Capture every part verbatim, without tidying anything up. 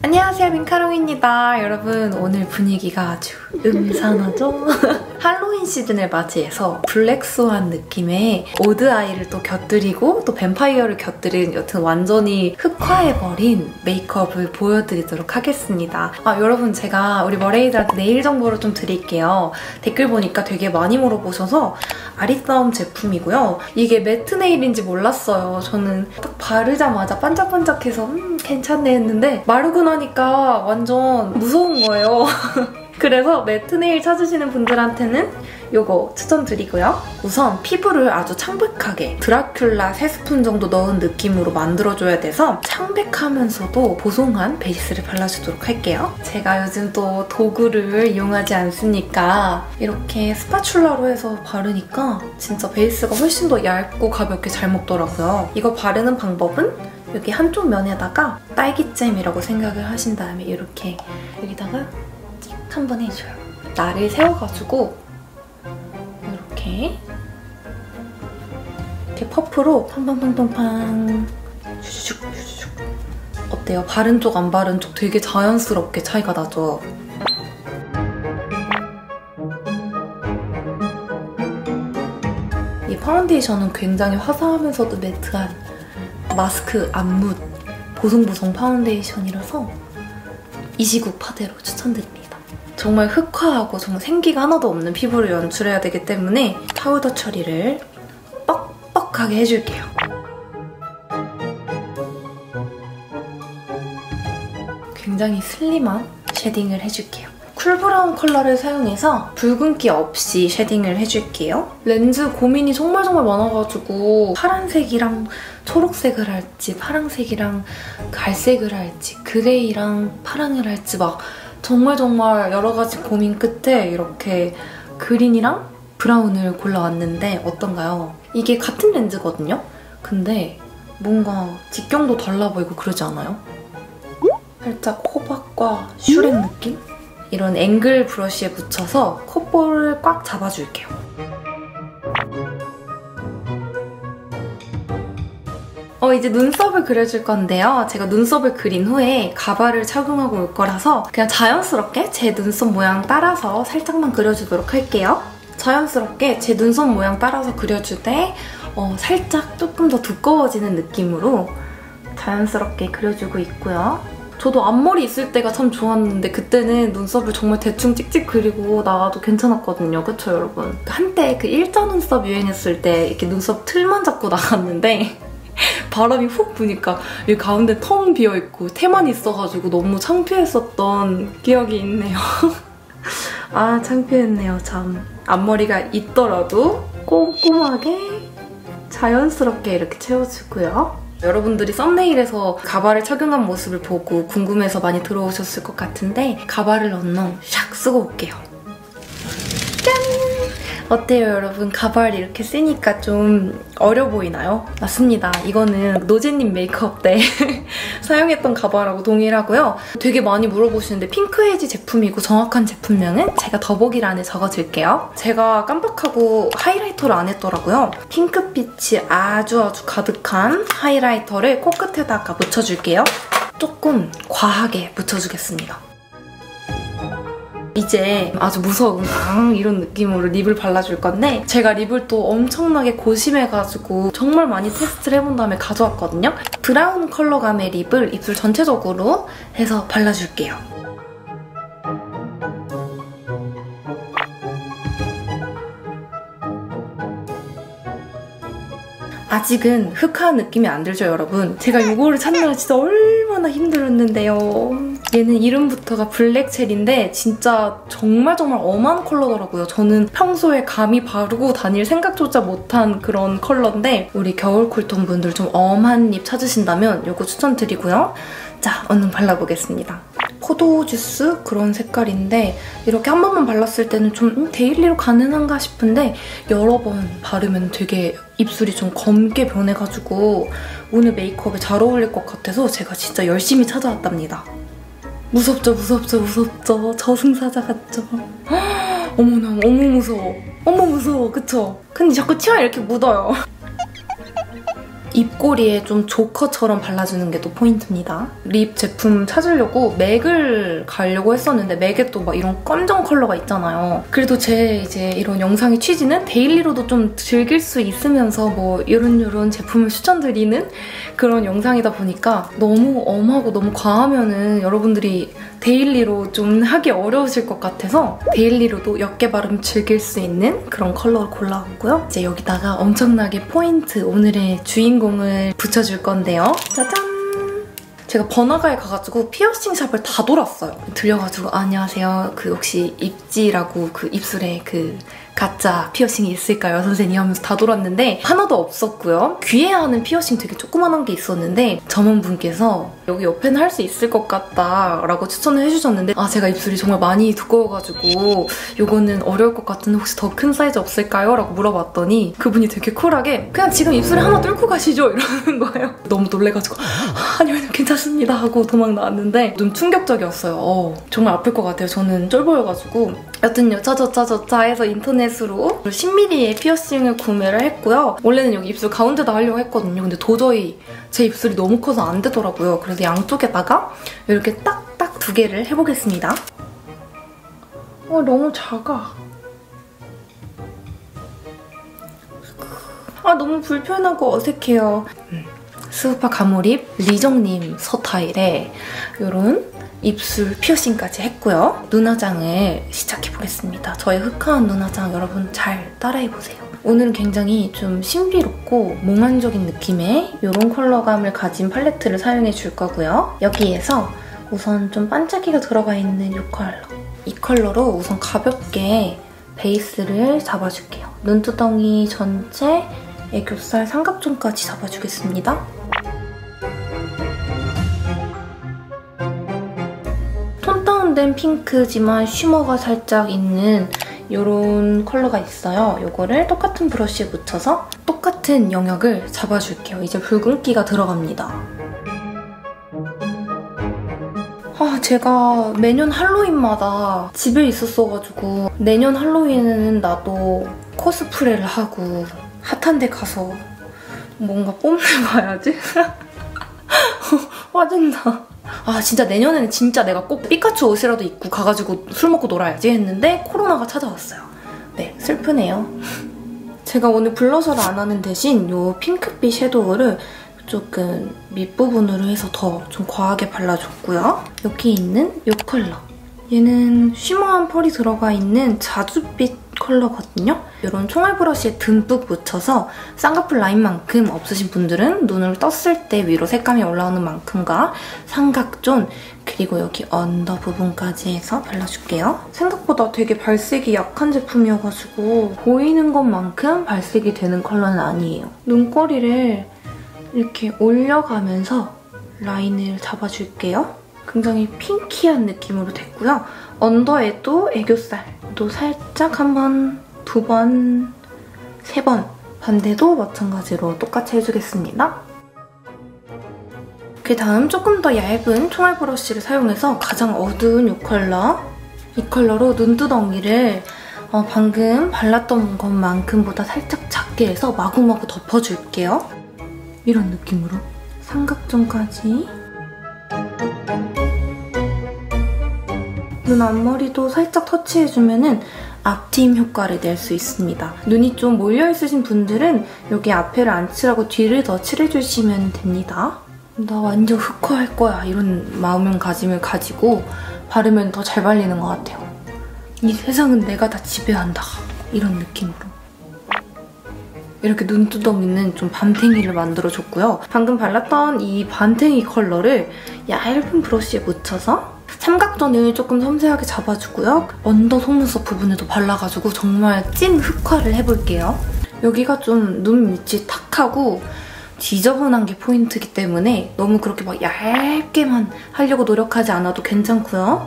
안녕하세요, 민카롱입니다. 여러분, 오늘 분위기가 아주 음산하죠? 할로윈 시즌을 맞이해서 블랙스완 느낌의 오드아이를 또 곁들이고 또 뱀파이어를 곁들인 여튼 완전히 흑화해버린 메이크업을 보여드리도록 하겠습니다. 아, 여러분, 제가 우리 머레이들한테 네일 정보를 좀 드릴게요. 댓글 보니까 되게 많이 물어보셔서 아리따움 제품이고요. 이게 매트 네일인지 몰랐어요. 저는 딱 바르자마자 반짝반짝해서 음, 괜찮네 했는데 마르고 나니까 완전 무서운 거예요. 그래서 매트 네일 찾으시는 분들한테는 이거 추천드리고요. 우선 피부를 아주 창백하게 드라큘라 세 스푼 정도 넣은 느낌으로 만들어줘야 돼서 창백하면서도 보송한 베이스를 발라주도록 할게요. 제가 요즘 또 도구를 이용하지 않으니까 이렇게 스파츌라로 해서 바르니까 진짜 베이스가 훨씬 더 얇고 가볍게 잘 먹더라고요. 이거 바르는 방법은 여기 한쪽 면에다가 딸기잼이라고 생각을 하신 다음에 이렇게 여기다가 한번 해줘요. 날을 세워가지고 이렇게 이렇게 퍼프로 팡팡팡팡팡 슈슈슉 슈슈슉. 어때요? 바른 쪽 안 바른 쪽 되게 자연스럽게 차이가 나죠? 이 파운데이션은 굉장히 화사하면서도 매트한 마스크 안무 보송보송 파운데이션이라서 이 시국 파데로 추천드립니다. 정말 흑화하고 정말 생기가 하나도 없는 피부를 연출해야 되기 때문에 파우더 처리를 뻑뻑하게 해줄게요. 굉장히 슬림한 쉐딩을 해줄게요. 쿨브라운 컬러를 사용해서 붉은기 없이 쉐딩을 해줄게요. 렌즈 고민이 정말 정말 많아가지고 파란색이랑 초록색을 할지 파란색이랑 갈색을 할지 그레이랑 파랑을 할지 막 정말 정말 여러 가지 고민 끝에 이렇게 그린이랑 브라운을 골라왔는데 어떤가요? 이게 같은 렌즈거든요? 근데 뭔가 직경도 달라 보이고 그러지 않아요? 살짝 호박과 슈렉 느낌? 이런 앵글 브러쉬에 묻혀서 콧볼을 꽉 잡아줄게요. 어, 이제 눈썹을 그려줄 건데요. 제가 눈썹을 그린 후에 가발을 착용하고 올 거라서 그냥 자연스럽게 제 눈썹 모양 따라서 살짝만 그려주도록 할게요. 자연스럽게 제 눈썹 모양 따라서 그려줄 때 어, 살짝 조금 더 두꺼워지는 느낌으로 자연스럽게 그려주고 있고요. 저도 앞머리 있을 때가 참 좋았는데 그때는 눈썹을 정말 대충 찍찍 그리고 나와도 괜찮았거든요. 그쵸, 여러분? 한때 그 일자 눈썹 유행했을 때 이렇게 눈썹 틀만 잡고 나갔는데 바람이 훅 부니까 이 가운데 텅 비어있고 테만 있어가지고 너무 창피했었던 기억이 있네요. 아, 창피했네요, 참. 앞머리가 있더라도 꼼꼼하게 자연스럽게 이렇게 채워주고요. 여러분들이 썸네일에서 가발을 착용한 모습을 보고 궁금해서 많이 들어오셨을 것 같은데 가발을 얼른 샥 쓰고 올게요. 짠! 어때요, 여러분? 가발 이렇게 쓰니까 좀 어려 보이나요? 맞습니다. 이거는 노제님 메이크업 때 사용했던 가발하고 동일하고요. 되게 많이 물어보시는데 핑크에이지 제품이고 정확한 제품명은 제가 더보기란에 적어줄게요. 제가 깜빡하고 하이라이터를 안 했더라고요. 핑크빛이 아주 아주 가득한 하이라이터를 코끝에다가 묻혀줄게요. 조금 과하게 묻혀주겠습니다. 이제 아주 무서운 앙 이런 느낌으로 립을 발라줄 건데 제가 립을 또 엄청나게 고심해가지고 정말 많이 테스트를 해본 다음에 가져왔거든요. 브라운 컬러감의 립을 입술 전체적으로 해서 발라줄게요. 아직은 흑화한 느낌이 안 들죠, 여러분? 제가 이거를 찾느라 진짜 얼마나 힘들었는데요. 얘는 이름부터가 블랙체리인데 진짜 정말 정말 엄한 컬러더라고요. 저는 평소에 감히 바르고 다닐 생각조차 못한 그런 컬러인데 우리 겨울 쿨톤 분들 좀 엄한 립 찾으신다면 이거 추천드리고요. 자, 얼른 발라보겠습니다. 포도 주스 그런 색깔인데 이렇게 한 번만 발랐을 때는 좀 데일리로 가능한가 싶은데 여러 번 바르면 되게 입술이 좀 검게 변해가지고 오늘 메이크업에 잘 어울릴 것 같아서 제가 진짜 열심히 찾아왔답니다. 무섭죠, 무섭죠, 무섭죠. 저승사자 같죠? 어머나, 어머 무서워. 어머 무서워, 그쵸? 근데 자꾸 치아 이렇게 묻어요. 입 입꼬리에 좀 조커처럼 발라주는 게 또 포인트입니다. 립 제품 찾으려고 맥을 가려고 했었는데 맥에 또 막 이런 검정 컬러가 있잖아요. 그래도 제 이제 이런 영상의 취지는 데일리로도 좀 즐길 수 있으면서 뭐 이런 이런 제품을 추천드리는 그런 영상이다 보니까 너무 엄하고 너무 과하면은 여러분들이 데일리로 좀 하기 어려우실 것 같아서 데일리로도 옅게 바름 즐길 수 있는 그런 컬러를 골라왔고요. 이제 여기다가 엄청나게 포인트, 오늘의 주인공을 붙여줄 건데요. 짜잔! 제가 번화가에 가가지고 피어싱 샵을 다 돌았어요. 들려가지고 아, 안녕하세요. 그 혹시 입지라고 그 입술에 그 가짜 피어싱이 있을까요, 선생님? 하면서 다 돌았는데 하나도 없었고요. 귀에 하는 피어싱 되게 조그만한 게 있었는데 점원분께서 여기 옆에는 할 수 있을 것 같다라고 추천을 해주셨는데 아, 제가 입술이 정말 많이 두꺼워가지고 이거는 어려울 것 같은데 혹시 더 큰 사이즈 없을까요? 라고 물어봤더니 그분이 되게 쿨하게 그냥 지금 입술에 하나 뚫고 가시죠? 이러는 거예요. 너무 놀래가지고 아니면 괜찮습니다 하고 도망 나왔는데 좀 충격적이었어요. 어, 정말 아플 것 같아요. 저는 쫄보여가지고 여튼 여차저차저차 해서 인터넷으로 십 밀리미터의 피어싱을 구매를 했고요. 원래는 여기 입술 가운데다 하려고 했거든요. 근데 도저히 제 입술이 너무 커서 안 되더라고요. 그래서 양쪽에다가 이렇게 딱딱 두 개를 해보겠습니다. 어, 너무 작아. 아, 너무 불편하고 어색해요. 음, 스우파 가모립 리정님 서타일의 이런 입술 피어싱까지 했고요. 눈화장을 시작해보겠습니다. 저의 흑화한 눈화장 여러분 잘 따라해보세요. 오늘은 굉장히 좀 신비롭고 몽환적인 느낌의 이런 컬러감을 가진 팔레트를 사용해줄 거고요. 여기에서 우선 좀 반짝이가 들어가 있는 이 컬러. 이 컬러로 우선 가볍게 베이스를 잡아줄게요. 눈두덩이 전체, 애교살, 삼각존까지 잡아주겠습니다. 톤 다운된 핑크지만 쉬머가 살짝 있는 이런 컬러가 있어요. 이거를 똑같은 브러쉬에 묻혀서 똑같은 영역을 잡아줄게요. 이제 붉은기가 들어갑니다. 아, 제가 매년 할로윈마다 집에 있었어가지고 내년 할로윈에는 나도 코스프레를 하고 핫한 데 가서 뭔가 뽐내봐야지. 화진다. 아, 진짜 내년에는 진짜 내가 꼭 피카츄 옷이라도 입고 가가지고 술 먹고 놀아야지 했는데 코로나가 찾아왔어요. 네, 슬프네요. 제가 오늘 블러셔를 안 하는 대신 이 핑크빛 섀도우를 조금 밑부분으로 해서 더 좀 과하게 발라줬고요. 여기 있는 이 컬러. 얘는 쉬머한 펄이 들어가 있는 자주빛 컬러거든요. 이런 총알 브러쉬에 듬뿍 묻혀서 쌍꺼풀 라인만큼 없으신 분들은 눈을 떴을 때 위로 색감이 올라오는 만큼과 삼각존 그리고 여기 언더 부분까지 해서 발라줄게요. 생각보다 되게 발색이 약한 제품이어가지고 보이는 것만큼 발색이 되는 컬러는 아니에요. 눈꼬리를 이렇게 올려가면서 라인을 잡아줄게요. 굉장히 핑키한 느낌으로 됐고요. 언더에도 애교살도 살짝 한 번, 두 번, 세 번 반대도 마찬가지로 똑같이 해주겠습니다. 그 다음 조금 더 얇은 총알 브러쉬를 사용해서 가장 어두운 이 컬러 이 컬러로 눈두덩이를 어, 방금 발랐던 것만큼보다 살짝 작게 해서 마구마구 덮어줄게요. 이런 느낌으로 삼각존까지 눈 앞머리도 살짝 터치해주면 앞트임 효과를 낼 수 있습니다. 눈이 좀 몰려있으신 분들은 여기 앞에를 안 칠하고 뒤를 더 칠해주시면 됩니다. 나 완전 흑화할 거야 이런 마음가짐을 가지고 바르면 더 잘 발리는 것 같아요. 이 세상은 내가 다 지배한다 이런 느낌으로. 이렇게 눈두덩이는 좀 밤탱이를 만들어줬고요. 방금 발랐던 이 밤탱이 컬러를 얇은 브러쉬에 묻혀서 삼각존을 조금 섬세하게 잡아주고요. 언더 속눈썹 부분에도 발라가지고 정말 찐 흑화를 해볼게요. 여기가 좀 눈 밑이 탁하고 지저분한 게 포인트이기 때문에 너무 그렇게 막 얇게만 하려고 노력하지 않아도 괜찮고요.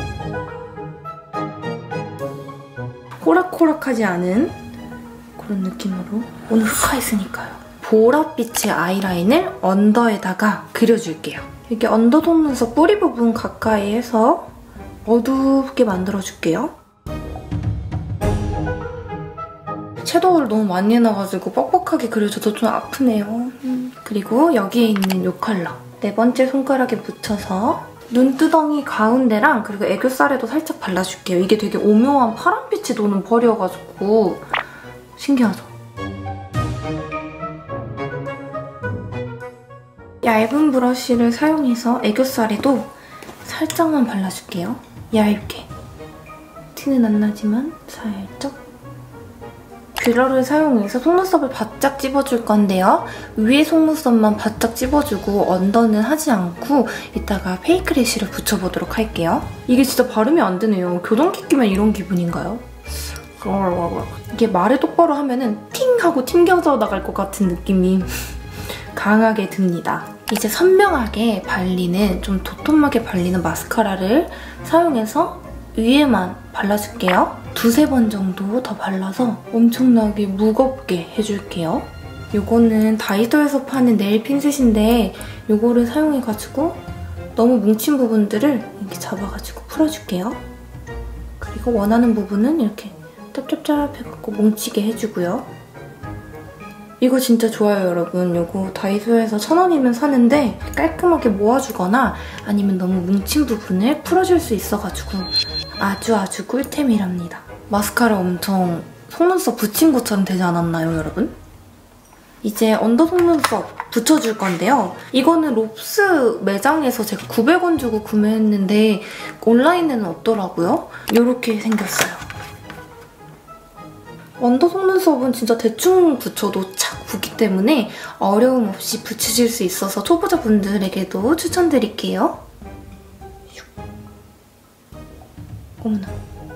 호락호락하지 않은 그런 느낌으로 오늘 흑화했으니까요. 보랏빛의 아이라인을 언더에다가 그려줄게요. 이렇게 언더 속눈썹 뿌리 부분 가까이 해서 어둡게 만들어줄게요. 섀도우를 너무 많이 해놔가지고 뻑뻑하게 그려줘도 좀 아프네요. 음, 그리고 여기에 있는 이 컬러 네 번째 손가락에 묻혀서 눈두덩이 가운데랑 그리고 애교살에도 살짝 발라줄게요. 이게 되게 오묘한 파란빛이 도는 펄이어가지고 신기하죠? 얇은 브러쉬를 사용해서 애교살에도 살짝만 발라줄게요. 얇게. 티는 안 나지만 살짝. 뷰러를 사용해서 속눈썹을 바짝 찝어줄 건데요. 위에 속눈썹만 바짝 찝어주고 언더는 하지 않고 이따가 페이크래쉬를 붙여보도록 할게요. 이게 진짜 발음이 안 되네요. 교정기 끼면 이런 기분인가요? 이게 말을 똑바로 하면은 팅 하고 튕겨져 나갈 것 같은 느낌이 강하게 듭니다. 이제 선명하게 발리는, 좀 도톰하게 발리는 마스카라를 사용해서 위에만 발라줄게요. 두세 번 정도 더 발라서 엄청나게 무겁게 해줄게요. 이거는 다이소에서 파는 네일 핀셋인데 이거를 사용해가지고 너무 뭉친 부분들을 이렇게 잡아가지고 풀어줄게요. 그리고 원하는 부분은 이렇게 짭짭짭 해갖고 뭉치게 해주고요. 이거 진짜 좋아요, 여러분. 이거 다이소에서 천 원이면 사는데 깔끔하게 모아주거나 아니면 너무 뭉친 부분을 풀어줄 수 있어가지고 아주 아주 꿀템이랍니다. 마스카라 엄청 속눈썹 붙인 것처럼 되지 않았나요, 여러분? 이제 언더 속눈썹 붙여줄 건데요. 이거는 롭스 매장에서 제가 구백 원 주고 구매했는데 온라인에는 없더라고요. 이렇게 생겼어요. 언더 속눈썹은 진짜 대충 붙여도 착 붙기 때문에 어려움 없이 붙이실 수 있어서 초보자분들에게도 추천드릴게요. 어머나.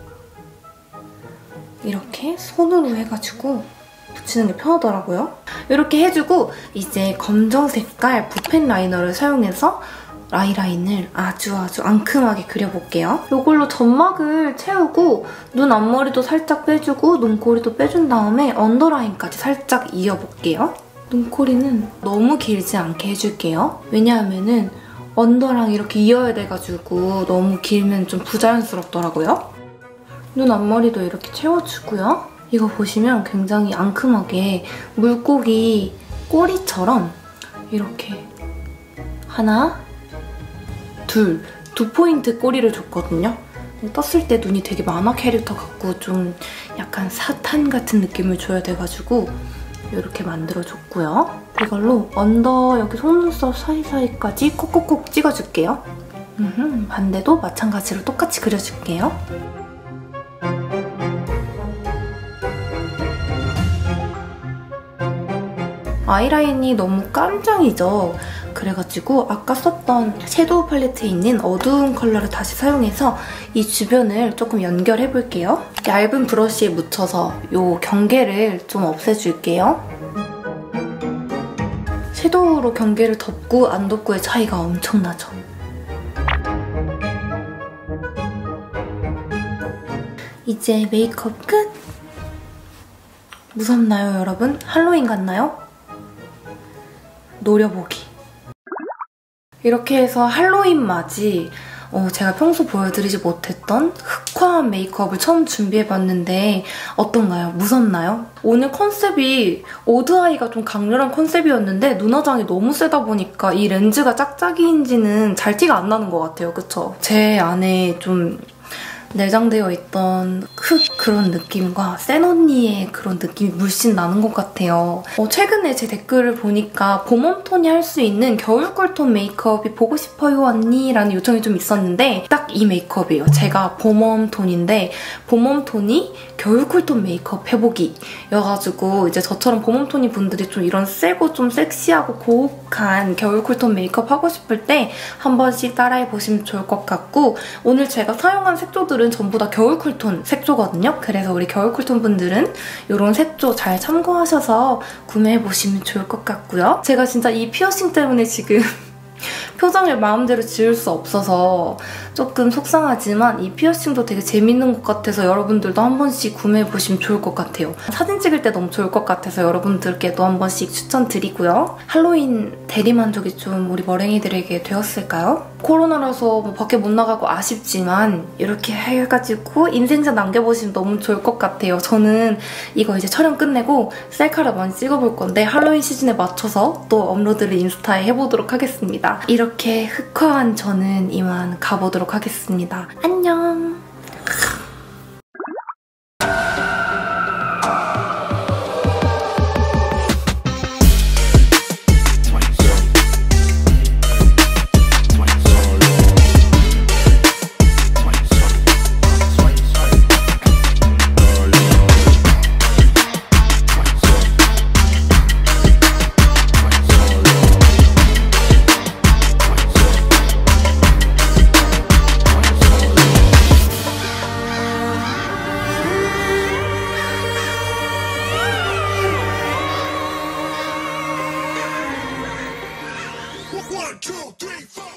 이렇게 손으로 해가지고 붙이는 게 편하더라고요. 이렇게 해주고 이제 검정 색깔 붓펜 라이너를 사용해서 아이라인을 아주 아주 앙큼하게 그려볼게요. 이걸로 점막을 채우고 눈 앞머리도 살짝 빼주고 눈코리도 빼준 다음에 언더라인까지 살짝 이어볼게요. 눈코리는 너무 길지 않게 해줄게요. 왜냐하면은 언더랑 이렇게 이어야 돼가지고 너무 길면 좀 부자연스럽더라고요. 눈 앞머리도 이렇게 채워주고요. 이거 보시면 굉장히 앙큼하게 물고기 꼬리처럼 이렇게 하나, 둘, 두 포인트 꼬리를 줬거든요. 떴을 때 눈이 되게 만화 캐릭터 같고 좀 약간 사탄 같은 느낌을 줘야 돼가지고 이렇게 만들어줬고요. 이걸로 언더 여기 속눈썹 사이사이까지 콕콕콕 찍어줄게요. 음흠, 반대도 마찬가지로 똑같이 그려줄게요. 아이라인이 너무 깜장이죠? 그래가지고 아까 썼던 섀도우 팔레트에 있는 어두운 컬러를 다시 사용해서 이 주변을 조금 연결해볼게요. 얇은 브러쉬에 묻혀서 이 경계를 좀 없애줄게요. 섀도우로 경계를 덮고 안 덮고의 차이가 엄청나죠? 이제 메이크업 끝! 무섭나요, 여러분? 할로윈 같나요? 노려보기. 이렇게 해서 할로윈 맞이 어, 제가 평소 보여드리지 못했던 흑화한 메이크업을 처음 준비해봤는데 어떤가요? 무섭나요? 오늘 컨셉이 오드아이가 좀 강렬한 컨셉이었는데 눈화장이 너무 세다 보니까 이 렌즈가 짝짝이인지는 잘 티가 안 나는 것 같아요. 그쵸? 제 안에 좀 내장되어 있던 흑 그런 느낌과 센 언니의 그런 느낌이 물씬 나는 것 같아요. 어, 최근에 제 댓글을 보니까 봄웜톤이 할 수 있는 겨울 쿨톤 메이크업이 보고 싶어요 언니라는 요청이 좀 있었는데 딱 이 메이크업이에요. 제가 봄웜톤인데 봄웜톤이 겨울 쿨톤 메이크업 해보기여가지고 이제 저처럼 봄웜톤이 분들이 좀 이런 세고 좀 섹시하고 고혹한 겨울 쿨톤 메이크업 하고 싶을 때 한 번씩 따라해보시면 좋을 것 같고 오늘 제가 사용한 색조들은 전부 다 겨울 쿨톤 색조거든요. 그래서 우리 겨울 쿨톤 분들은 이런 색조 잘 참고하셔서 구매해보시면 좋을 것 같고요. 제가 진짜 이 피어싱 때문에 지금 표정을 마음대로 지을 수 없어서 조금 속상하지만 이 피어싱도 되게 재밌는 것 같아서 여러분들도 한 번씩 구매해보시면 좋을 것 같아요. 사진 찍을 때 너무 좋을 것 같아서 여러분들께도 한 번씩 추천드리고요. 할로윈 대리만족이 좀 우리 머랭이들에게 되었을까요? 코로나라서 뭐 밖에 못 나가고 아쉽지만 이렇게 해가지고 인생샷 남겨보시면 너무 좋을 것 같아요. 저는 이거 이제 촬영 끝내고 셀카를 많이 찍어볼 건데 할로윈 시즌에 맞춰서 또 업로드를 인스타에 해보도록 하겠습니다. 이렇게 흑화한 저는 이만 가보도록 하겠습니다. 안녕! One, two, three, four.